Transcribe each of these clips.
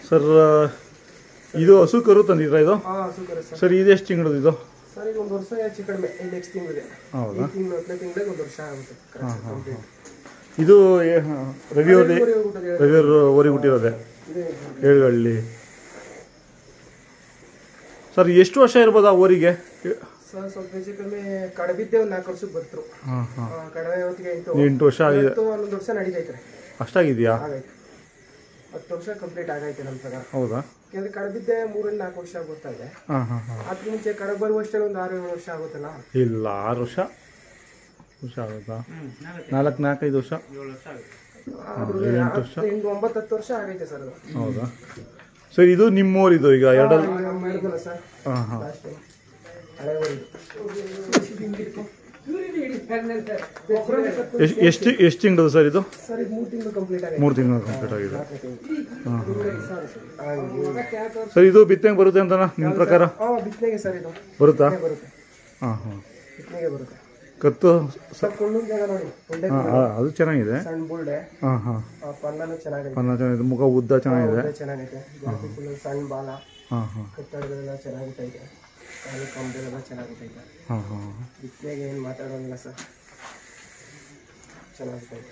Sir ಇದು ಹಸು ಕರು ತಂದಿದ್ರಾ ಇದು? ಹಾಂ ಹಸು ಕರು ಸರ್. ಸರ್ ಇದು ಎಷ್ಟು ತಿಂಗಳದು ಇದು? ಸರ್ ಇದು 1 ವರ್ಷ ಹೆಚ್ಚು ಕಡಿಮೆ ನೆಕ್ಸ್ಟ್ ತಿಂಗಳಿಗೆ. ಹೌದಾ? ಈ ತಿಂಗಳು 10 ತಿಂಗಳಿಗೆ 1 ವರ್ಷ ಆಗುತ್ತೆ. ಇದು ರವಿಯವ್ರ ಓರಿ ಹುಟ್ಟಿರೋದೆ ಏಳುಗಳ್ಳಿ. ಸರ್ ಎಷ್ಟು ವರ್ಷ ಇರ್ಬೋದು ಆ ಓರಿಗೆ? ಸರ್ ಸ್ವಲ್ಪ ಹೆಚ್ಚು ಕಡಿಮೆ ಕಡಬಿದ್ದೆ ಒಂದು 4 ವರ್ಷಕ್ಕೆ ಬರ್ತರು. ಕಡವೆ ಹೊತ್ತಿಗೆ 8 ವರ್ಷ ಆಗಿದೆ. 11 ವರ್ಷ ನಡೀತೈತೆ. ಅಷ್ಟಾಗಿದೆಯಾ? 10 ವರ್ಷ ಕಂಪ್ಲೀಟ್ ಆಗೈತೆ ನಮ್ಮ ಪ್ರಕಾರ. ಹೌದಾ? ಯಾಕಂದ್ರೆ ಕಡಬಿದ್ದೆ 3-4 ವರ್ಷ ಗೊತ್ತಾ ಇದೆ. ಅದಕ್ಕೆ ಮುಂಚೆ ಕಡಬ ಬರುವಷ್ಟೇ ಒಂದು 6-7 ವರ್ಷ ಆಗುತ್ತಲ್ಲ. ಇಲ್ಲ 6 ವರ್ಷ ಆಗುತ್ತಾ? 4-5 ವರ್ಷ 9-10 ವರ್ಷ ಆಗೈತೆ ಸರ್ ಅದು. ಹೌದಾ ಸರ್? ಇದು ನಿಮ್ಮೂರಿದು ಈಗ ಎರಡಲ್ಲಿ? ಸರ್ ಎಷ್ಟು ತಿಂಗಳು ಸರ್ ಇದು? ಸರ್ ಇದು 3 ತಿಂಗಳು ಕಂಪ್ಲೀಟ್ ಆಗಿದೆ. 3 ತಿಂಗಳು ಕಂಪ್ಲೀಟ್ ಆಗಿದೆ. ಸರ್ ಇದು ಬಿತ್ತನೆಗೆ ಬರುತ್ತೆ ಅಂತ ನಿಮ್ಮ ಪ್ರಕಾರ? ಬಿತ್ತನೆಗೆ ಸರ್ ಇದು ಬರುತ್ತಾ? ಬರುತ್ತೆ. ಬಿತ್ತನೆಗೆ ಬರುತ್ತೆ. ಕತ್ತು ನೋಡಿ ಅದು ಚೆನ್ನಾಗಿದೆ. ಸಣ್ಣ ಬುಲ್ಡೆ. ಪಲ್ಲನು ಚೆನ್ನಾಗಿದೆ. ಪನ್ನ ಚೆನ್ನಾಗಿದೆ. ಮುಖ ಉದ್ದ ಚೆನ್ನಾಗಿದೆ. ಚೆನ್ನಾಗೈತೆ. ಸಣ್ಣ ಬಾಲ. ಕಟ್ಟಡಗಳೆಲ್ಲ ಚೆನ್ನಾಗಿಟ್ಟೈತೆ. ಕಾಲು ಕಂಬೆಲ್ಲ ಚೆನ್ನಾಗಿಟ್ಟೈತೆ. ಬಿತ್ತನೆಗೆ ಏನು ಮಾತಾಡೋಂಗಿಲ್ಲ ಸರ್, ಚೆನ್ನಾಗಿಟ್ಟೈತೆ.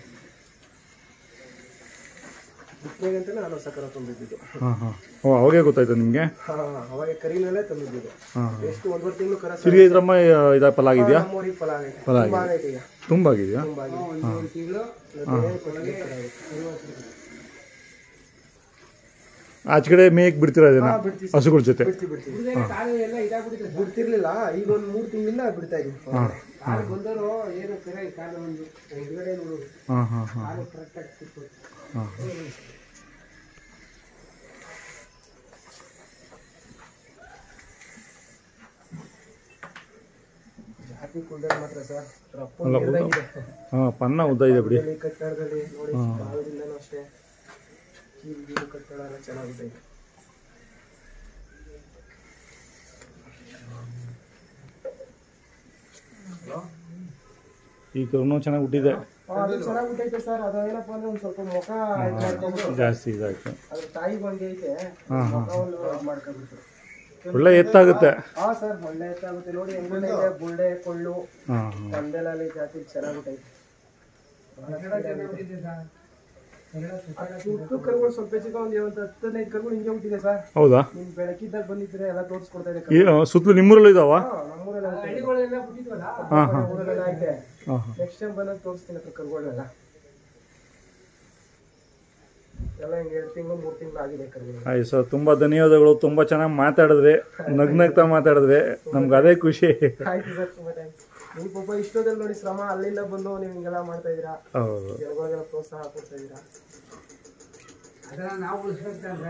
ಬಿತ್ತನೆಗೆ ಅಂತ ನಾನು ಸಕರ ತುಂಬಿದ್ದು. ಅವಾಗೇ ಗೊತ್ತಾಯ್ತು ನಿಮಗೆ? ಅವಾಗ ಕರಿನಲ್ಲೇ ತಂದಿದ್ದು. ಎಷ್ಟು 1.5 ತಿಂಗಳು ಕರ. ತಿರ್ಗಿ ಇದ್ರಮ್ಮ ಇದು ಫಲ ಆಗಿದೆಯಾ? ಫಲ ಆಗೈತೆ. ಈಗ ತುಂಬ ಆಗಿದೆಯಾ? ಆಚೆ ಕಡೆ ಮೇಯಕ್ಕೆ ಬಿಡ್ತೀರಾ ಇದನ್ನ ಹಸುಗಳ ಜೊತೆ? ಬಿಡ್ತಿರ್ಲಿಲ್ಲ. ಈಗ ಒಂದು 3 ತಿಂಗಳಿಂದ ಬಿಡ್ತಾ ಇದ್ದೀವಿ. ಜಾತಿ ಕುಂಡಲ್ ಮಾತ್ರ ಸರ್ ಪನ್ನ ಉದ್ದ ಇದೆ ಬಿಡಿ. ಕಟ್ಟಡದಲ್ಲಿ ನೋಡಿ ಭಾಗದಿಂದನೂ ಅಷ್ಟೇ ಕಟ್ಟಡ ಎಲ್ಲ ಚೆನ್ನಾಗಿದೆ. ಈ ಕರುನು ಚೆನ್ನಾಗಿ ಹುಟ್ಟಿದೆ. ಅದು ಚೆನ್ನಾಗಿ ಹುಟ್ಟೈತೆ ಸರ್. ಅದೇನಪ್ಪ ಅಂದ್ರೆ ಒಂದು ಸ್ವಲ್ಪ ಮುಖ ಜಾಸ್ತಿ ಇದಾಯ್ತು. ಅದು ತಾಯಿ ಬಂದಿ ಐತೆ. ಮಾಡ್ಕೊಂಡ್ಬಿಟ್ಟು ಒಳ್ಳೆ ಎತ್ತಾಗುತ್ತೆ. ಸರ್ ಒಳ್ಳೆ ಎತ್ತಾಗುತ್ತೆ. ನೋಡಿ ಹೆಂಗಿದೆ ಬುಲ್ಡೆ ಕೊಳ್ಳು ಕಂದೆಲಲ್ಲಿ ಜಾತಿ ಚೆನ್ನಾಗಿಟ್ಟೈತೆ. ಕರುಗಳು ಸ್ವಲ್ಪ ಹೆಚ್ಚಿಗೆ ಒಂದು 10-15 ಕರುಗಳು ಹಿಂಗೆ ಹುಟ್ಟಿದೆ ಸರ್. ಹೌದಾ? ನಿಮ್ ಬೆಳಕಿದ್ದಾಗ ಬಂದಿದ್ರೆ ಎಲ್ಲ ತೋರಿಸ್ಕೊಡ್ತಾ ಇದೆ. ಸುತ್ತಲೂ ನಿಮ್ಮೂರಲ್ಲೂ ಇದಾವ? ನಮ್ಮೂರೆಲ್ಲ ಐತೆ. ನೆಕ್ಸ್ಟ್ ಟೈಮ್ ಬಂದಾಗ ತೋರಿಸ್ತೀನಿ ಕರುಗಳೆಲ್ಲ. ಎಲ್ಲ ಹಿಂಗೆ 2 ತಿಂಗಳು 3 ತಿಂಗಳು ಆಗಿದೆ ಕರುಗಳು. ಆಯ್ತು ಸರ್, ತುಂಬಾ ಧನ್ಯವಾದಗಳು. ತುಂಬಾ ಚೆನ್ನಾಗಿ ಮಾತಾಡಿದ್ರೆ, ನಗ್ನಗ್ತಾ ಮಾತಾಡಿದ್ರೆ, ನಮ್ಗೆ ಅದೇ ಖುಷಿ. ಆಯ್ತು ಸರ್, ತುಂಬಾ ಥ್ಯಾಂಕ್ಸ್. ನೀವು ಪಾಪ ಇಷ್ಟೊತ್ತಲ್ಲಿ ನೋಡಿ ಶ್ರಮ ಅಲ್ಲಿಂದ ಬಂದು ನೀವು ಹಿಂಗೆಲ್ಲ ಮಾಡ್ತಾ ಇದ್ದೀರಾ. ಹೌದು, ಜನಗಳಿಗೆಲ್ಲ ಪ್ರೋತ್ಸಾಹ ಕೊಡ್ತಾ ಇದ್ದೀರಾ. ಅದನ್ನ ನಾವು ಉಳಿಸ್ಬೇಕಂದ್ರೆ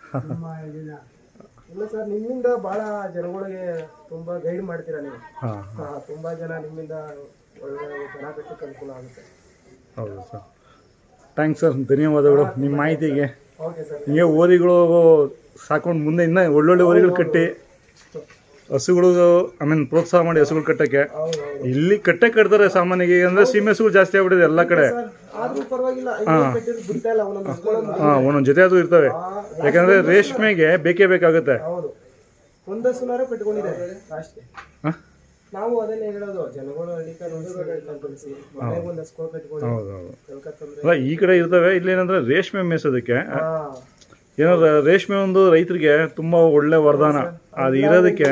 ಇಲ್ಲ ಸರ್, ನಿಮ್ಮಿಂದ ಬಹಳ ಜನಗಳಿಗೆ ತುಂಬಾ ಗೈಡ್ ಮಾಡ್ತೀರಾ ನೀವು. ತುಂಬಾ ಜನ ನಿಮ್ಮಿಂದ ಒಳ್ಳೆ ಜನ ಕಟ್ಟಕ್ಕೆ ಅನುಕೂಲ ಆಗುತ್ತೆ. ಹೌದು ಸರ್, ಥ್ಯಾಂಕ್ಸ್ ಸರ್, ಧನ್ಯವಾದಗಳು ನಿಮ್ಮ ಮಾಹಿತಿಗೆ. Okay sir. ಹಿಂಗೆ ಓರಿಗಳು ಸಾಕೊಂಡು ಮುಂದೆ ಇನ್ನೂ ಒಳ್ಳೊಳ್ಳೆ ಓರಿಗಳು ಕಟ್ಟಿ ಹಸುಗಳು ಪ್ರೋತ್ಸಾಹ ಮಾಡಿ ಹಸುಗಳು ಕಟ್ಟಕ್ಕೆ. ಇಲ್ಲಿ ಕಟ್ತಾರೆ ಸಾಮಾನ್ಯವಾಗಿ, ಅಂದ್ರೆ ಸೀಮೆ ಹಸುಗಳು ಜಾಸ್ತಿ ಆಗ್ಬಿಟ್ಟಿದೆ ಎಲ್ಲ ಕಡೆ. ಒಂದೊಂದು ಜೊತೆ ಅದು ಇರ್ತವೆ, ಯಾಕಂದ್ರೆ ರೇಷ್ಮೆಗೆ ಬೇಕೇ ಬೇಕಾಗುತ್ತೆ. ನಾವು ಅದನ್ನೇ ಹೇಳೋದು, ಜನಗಳು ಅಲ್ಲ ಈ ಕಡೆ ಇರ್ತವೆ. ಇಲ್ಲಿ ಏನಂದ್ರೆ ರೇಷ್ಮೆ ಮೇಯಿಸೋದಕ್ಕೆ ಏನಾದ್ರೆ ರೇಷ್ಮೆ ಒಂದು ರೈತರಿಗೆ ತುಂಬಾ ಒಳ್ಳೆ ವರದಾನ. ಅದು ಇರೋದಕ್ಕೆ